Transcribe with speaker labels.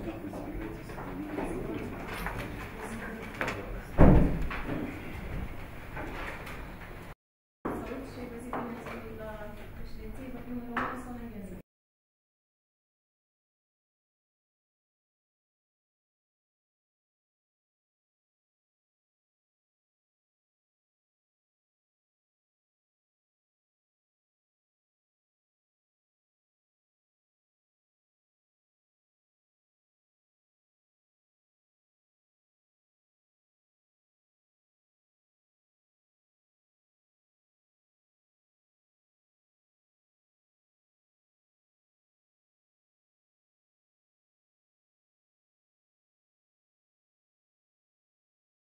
Speaker 1: Salut și găsit bine la președinție, vă pun în română sau în engleză?